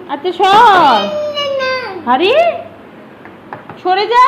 আচ্ছা সর, আরে সরে যা।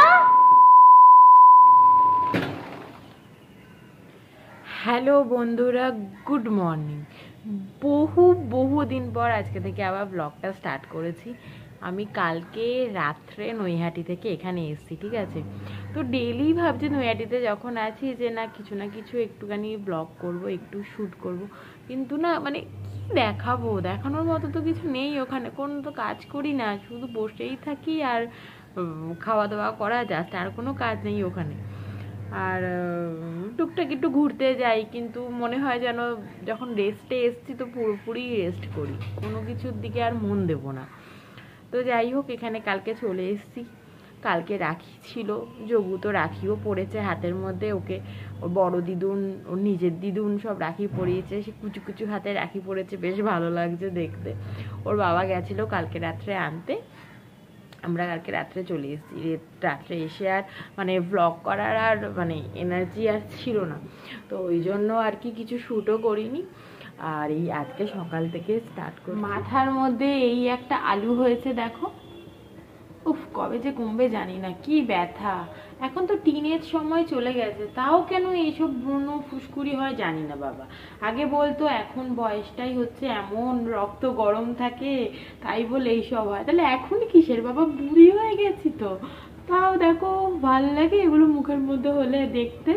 হ্যালো বন্ধুরা, গুড মর্নিং। বহুদিন পর আজকে থেকে আবার ব্লগটা স্টার্ট করেছি। আমি কালকে রাত্রে নৈহাটি থেকে এখানে এসেছি, ঠিক আছে। তো ডেলি ভাবছি নৈহাটিতে যখন আছি যে না কিছু একটুখানি ব্লগ করব, একটু শ্যুট করব, কিন্তু না মানে কি দেখাবো, দেখানোর মতো তো কিছু নেই ওখানে। কোনো তো কাজ করি না, শুধু বসেই থাকি আর খাওয়া দাওয়া করা, জাস্ট আর কোনো কাজ নেই ওখানে। আর টুকটাক একটু ঘুরতে যাই, কিন্তু মনে হয় যেন যখন রেস্টে এসছি তো পুরোপুরি রেস্ট করি, কোনো কিছুর দিকে আর মন দেবো না। তো যাই হোক, এখানে কালকে চলে এসেছি। কালকে রাখি ছিল, যোগু তো রাখিও পড়েছে হাতের মধ্যে। ওকে ওর বড় দিদুন, ওর নিজের দিদুন সব রাখি পরিয়েছে, সে কুচু কুচু হাতে রাখি পড়েছে, বেশ ভালো লাগছে দেখতে। ওর বাবা গেছিলো কালকে রাত্রে আনতে, আমরা কালকে রাত্রে চলে এসেছি। রাত্রে এসে আর মানে ব্লগ করার আর মানে এনার্জি আর ছিল না, তো ওই জন্য আর কি কিছু শ্যুটও করিনি। আর এই আজকে সকাল থেকে স্টার্ট করি। মাথার মধ্যে এই একটা আলু হয়েছে দেখো, উফ কবে যে কমবে জানি না, কি ব্যথা। এখন তো টিনের সময় চলে গেছে, তাও কেন এইসব ব্রণ ফুসকুড়ি হয় জানি না বাবা। আগে বলতো এখন বয়সটাই হচ্ছে এমন, রক্ত গরম থাকে তাই বলে এইসব হয়। তাহলে এখন কিসের বাবা, বুড়ি হয়ে গেছি তো, তাও দেখো ভাল লাগে এগুলো মুখের মধ্যে হলে দেখতে।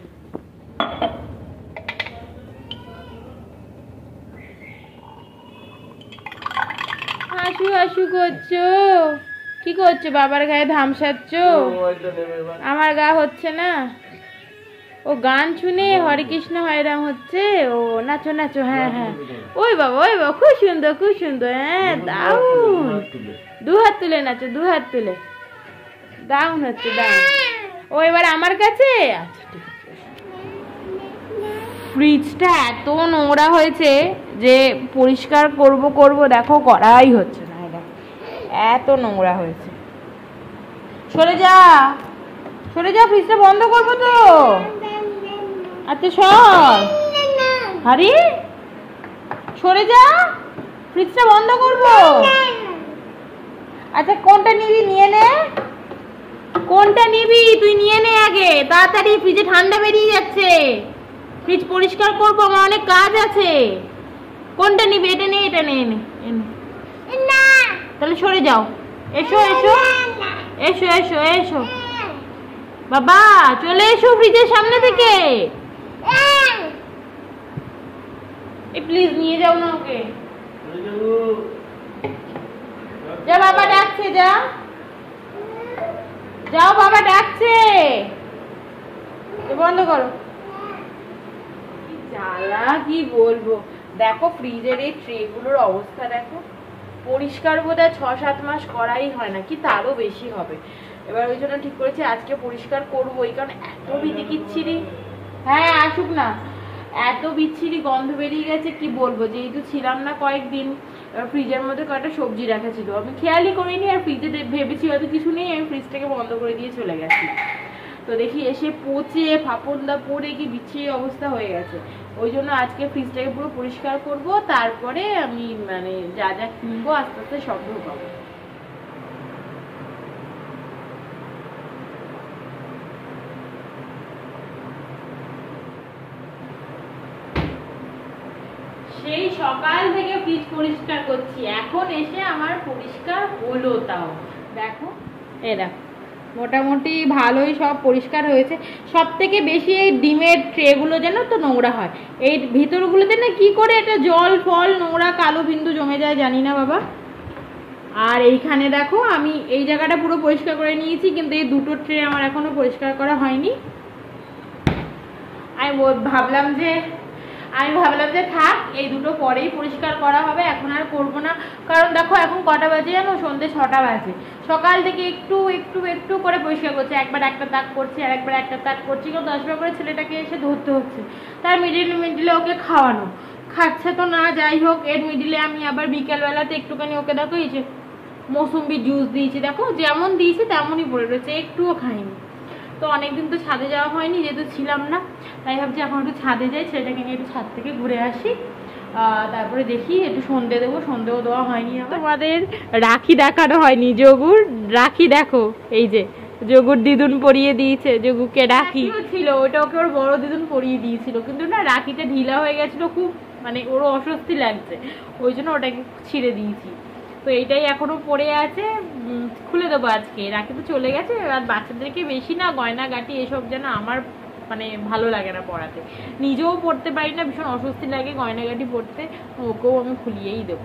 হাসু হাসু করছো, কি করছো? বাবার গায়ে ধামসাচ্ছ? আমার গা হচ্ছে না। ও গান শুনে হরে কৃষ্ণ হরে রাম হচ্ছে। ও নাচো নাচো, হ্যাঁ হ্যাঁ। ওই বাবা খুব সুন্দর খুব সুন্দর, হ্যাঁ দারুন। দু হাত তুলে নাচো, দু হাত তুলে, দারুন হচ্ছে দারুন। ও এবার আমার কাছে, আচ্ছা ঠিক আছে। ফ্রিজটা এত নোংরা হয়েছে যে পরিষ্কার করব দেখো, করাই হচ্ছে না, এত নোংরা হয়েছে। সরে যা সরে যা, ফ্রিজটা বন্ধ করবো তো। আচ্ছা সর, আরে সরে যা, ফ্রিজটা বন্ধ করবো। আচ্ছা কোনটা নিবি নিয়ে নে, কোনটা নিবি তুই নিয়ে নে আগে তাড়াতাড়ি, ফ্রিজে ঠান্ডা বেরিয়ে যাচ্ছে। ফ্রিজ পরিষ্কার করবো, আমার অনেক কাজ আছে। কোনটা নিবি? এটা নে, এটা নে, তাহলে সরে যাও। এসো এসো এসো এসো এসো বাবা, চলে এসো ফ্রিজের সামনে থেকে। প্লিজ নিয়ে যাও না ওকে, যা বাবা ডাকছে, যা যাও বাবা ডাকছে, বন্ধ করো। জ্বালা কি বলবো, দেখো ফ্রিজের এই ট্রে গুলোর অবস্থা দেখো। পরিষ্কার বোধহয় 6-7 মাস করাই হয় না, কি তারও বেশি হবে। এবার ওই জন্য ঠিক করেছি আজকে পরিষ্কার করবোই, কারণ এত বিচ্ছিরি, হ্যাঁ আসুক না, এত বিচ্ছিরি গন্ধ বেরিয়ে গেছে কি বলবো। যেহেতু ছিলাম না কয়েকদিন, ফ্রিজের মধ্যে কয়েকটা সবজি রাখা ছিল, আমি খেয়ালই করিনি, আর ফ্রিজে ভেবেছি হয়তো কিছু নেই, আমি ফ্রিজটাকে বন্ধ করে দিয়ে চলে গেছি। তো দেখি এসে পচে ফাপন্দা পড়ে কি বিচ্ছিরি অবস্থা হয়ে গেছে। ওই জন্য আজকে ফ্রিজটাকে পুরো পরিষ্কার করব, তারপরে আমি মানে যা যা কিনবো আস্তে আস্তে সব ঢোকাবো। সেই সকাল থেকে ফ্রিজ পরিষ্কার করছি, এখন এসে আমার পরিষ্কার হলো। তাও দেখো, দেখো মোটামুটি ভালোই সব পরিষ্কার হয়েছে। সব থেকে বেশি এই ডিমের ট্রেগুলো যেন তো নোংরা হয়, এই ভিতরগুলোতে না কি করে এটা জল ফল নোংরা কালো বিন্দু জমে যায় জানি না বাবা। আর এইখানে দেখো আমি এই জায়গাটা পুরো পরিষ্কার করে নিয়েছি, কিন্তু এই দুটো ট্রে আমার এখনো পরিষ্কার করা হয়নি। আমি ভাবলাম যে থাক, এই দুটো পরেই পরিষ্কার করা হবে, এখন আর করবো না। কারণ দেখো এখন কটা বাজে জানো, সন্ধ্যে 6টা বাজে। সকাল থেকে একটু একটু একটু করে পরিষ্কার করছে, একবার একটা তাক করছি আর একবার একটা তাক করছি, কেউ 10 বার করে ছেলেটাকে এসে ধরতে হচ্ছে। তার মিডিলে ওকে খাওয়ানো, খাচ্ছে তো না, যাই হোক এর মিডিলে আমি আবার বিকেলবেলাতে একটুখানি ওকে দেখো এই যে মৌসুম্বি জুস দিয়েছি, দেখো যেমন দিয়েছি তেমনই পড়ে রয়েছে, একটুও খাইনি। তো অনেকদিন তো ছাদে যাওয়া হয়নি, যেহেতু ছিলাম না, তাই ভাবছি এখন একটু ছাদে যাই, ছেলেটাকে নিয়ে একটু ছাদ থেকে ঘুরে আসি। তারপরে দেখি একটু সন্ধে দেবো, সন্ধেও দেওয়া হয়নি। তোমাদের রাখি দেখানো হয়নি। যোগুর রাখি দেখো, এই যে যোগুর দিদুন পরিয়ে দিয়েছে যোগুকে রাখি ছিল, ওটা ওকে ওর বড় দিদুন পরিয়ে দিয়েছিল, কিন্তু না রাখিটা ঢিলা হয়ে গেছিল খুব, মানে ওরও অস্বস্তি লাগছে, ওই জন্য ওটাকে ছিঁড়ে দিয়েছি। তো এইটাই এখনো পড়ে আছে, খুলে দেবো আজকে। রাখি তো চলে গেছে, আর বাচ্চাদেরকে বেশি না গয়না গাটি এসব যেন আমার মানে ভালো লাগে না পড়াতে, নিজেও পড়তে পারি না, ভীষণ অস্বস্তি লাগে গয়নাগাটি পড়তে, ওকেও আমি খুলিয়েই দেবো।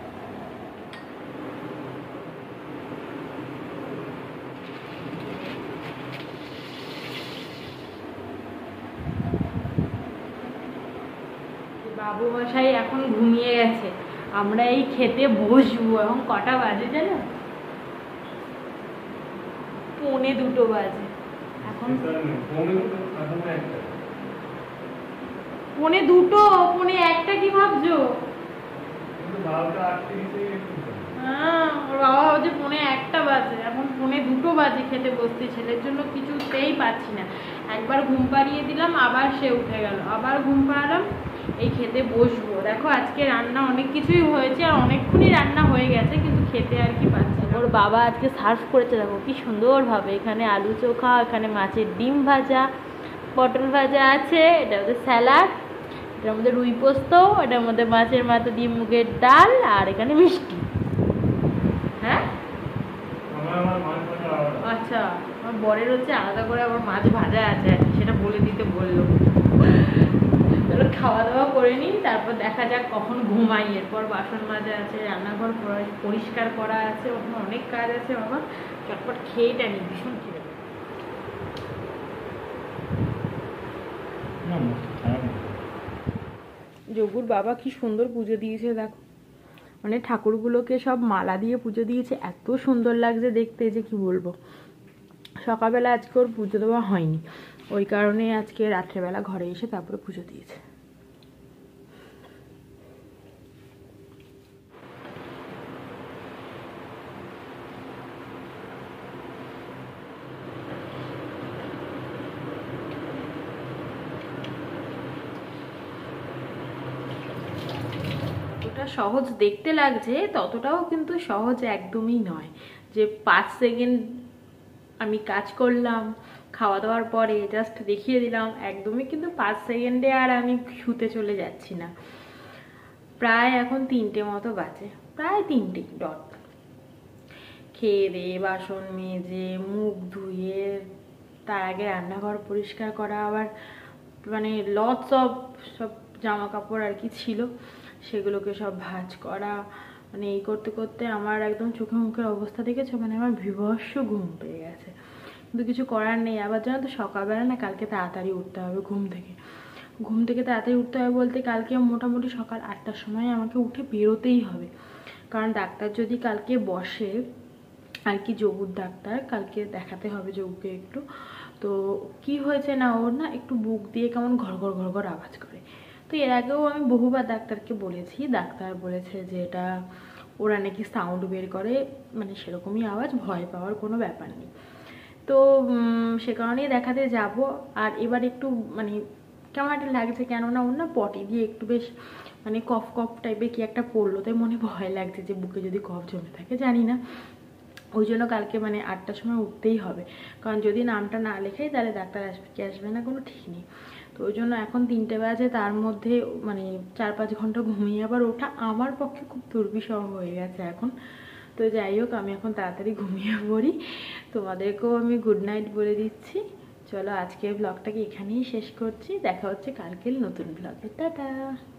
বাবু মশাই এখন ঘুমিয়ে গেছে, আমরা এই খেতে বসবো। এখন কটা বাজে জানো? 1:45 বাজে। এখন 1:45 কি ভাবছো? হ্যাঁ, ওর বাবা ভাবছে 1:45 বাজে, এখন 1:45 বাজে খেতে বসতে। ছেলের জন্য কিছুতেই পাচ্ছি না, একবার ঘুম পাড়িয়ে দিলাম, আবার সে উঠে গেল, আবার ঘুম পাড়ালাম, এই খেতে বসবো। দেখো আজকে রান্না অনেক কিছুই হয়েছে, আর অনেকক্ষণই রান্না হয়ে গেছে, কিন্তু খেতে আর কি পাচ্ছি না। ওর বাবা আজকে সার্ভ করেছে, দেখো কি সুন্দরভাবে, এখানে আলু চোখা, এখানে মাছের ডিম ভাজা, পটল ভাজা আছে, এটা হচ্ছে স্যালাড, এটার মধ্যে রুই পোস্ত, এটার মধ্যে মাছের মাথা দিয়ে মুগের ডাল, আর এখানে মিষ্টি। হ্যাঁ আচ্ছা, আমার বরের হচ্ছে আলাদা করে আবার মাছ ভাজা আছে, সেটা বলে দিতে বললো। খাওয়া দাওয়া করে নিই, তারপর দেখা যাক কখন ঘুমাই। এরপর বাসন মাজা আছে, রান্নাঘর পরিষ্কার করা আছে, ওখানে অনেক কাজ আছে বাবা। চটপট খেয়েটা নিই, ভীষণ খিদে। যোগুর বাবা কি সুন্দর পুজো দিয়েছে দেখো, মানে ঠাকুরগুলোকে সব মালা দিয়ে পুজো দিয়েছে, এত সুন্দর লাগছে দেখতে যে কি বলবো। সকালবেলা আজকে ওর পুজো দেওয়া হয়নি, ওই কারণে আজকে রাত্রেবেলা ঘরে এসে তারপরে পুজো দিয়েছে। সহজ দেখতে লাগছে, ততটাও কিন্তু সহজ একদমই নয় যে 5 সেকেন্ড আমি কাজ করলাম, খাওয়া দাওয়ার পরে জাস্ট দেখিয়ে দিলাম, একদমই কিন্তু 5 সেকেন্ডে আর আমি শুতে চলে যাচ্ছি না। প্রায় এখন 3টে মতো বাজে, প্রায় 3টে ডট। খেয়ে দিয়ে বাসন মেজে মুখ ধুয়ে তার আগে রান্নাঘর পরিষ্কার করা, আবার মানে লটস অফ সব জামা কাপড় আর কি ছিল, সেগুলোকে সব ভাঁজ করা, মানে এই করতে করতে আমার একদম চোখে মুখের অবস্থা দেখেছো, মানে আমার বিভৎস ঘুম পেয়ে গেছে, কিন্তু কিছু করার নেই। আবার জানো তো সকালবেলা না কালকে তাড়াতাড়ি উঠতে হবে, ঘুম থেকে তাড়াতাড়ি উঠতে হবে বলতে কালকে মোটামুটি সকাল 8টার সময় আমাকে উঠে বেরোতেই হবে, কারণ ডাক্তার যদি কালকে বসে আর কি, যোগুর ডাক্তার কালকে দেখাতে হবে যোগুকে একটু। তো কি হয়েছে না, ওর না একটু বুক দিয়ে কেমন ঘর ঘর ঘর ঘর আওয়াজ করে। তো এর আগেও আমি বহুবার ডাক্তারকে বলেছি, ডাক্তার বলেছে যে এটা ওরা নাকি সাউন্ড বের করে, মানে সেরকমই আওয়াজ, ভয় পাওয়ার কোনো ব্যাপার নেই। তো সে কারণেই দেখাতে যাব। আর এবার একটু মানে কেমন একটা লাগছে, কেননা ওর না পটি দিয়ে একটু বেশ মানে কফ কফ টাইপের কি একটা পড়লো, তাই মনে ভয় লাগছে যে বুকে যদি কফ জমে থাকে, জানি না। ওই জন্য কালকে মানে 8টার সময় উঠতেই হবে, কারণ যদি নামটা না লেখাই তাহলে ডাক্তার আসবে কি আসবে না কোনো ঠিক নেই। তো ওই জন্য এখন 3টে বাজে, তার মধ্যে মানে 4-5 ঘন্টা ঘুমিয়ে আবার ওঠা আমার পক্ষে খুব দুর্বিষহ হয়ে গেছে এখন। তো যাই হোক, আমি এখন তাড়াতাড়ি ঘুমিয়ে পড়ি, তোমাদেরকেও আমি গুড নাইট বলে দিচ্ছি। চলো আজকের ব্লগটাকে এখানেই শেষ করছি, দেখা হচ্ছে কালকের নতুন ব্লগে, টাটা।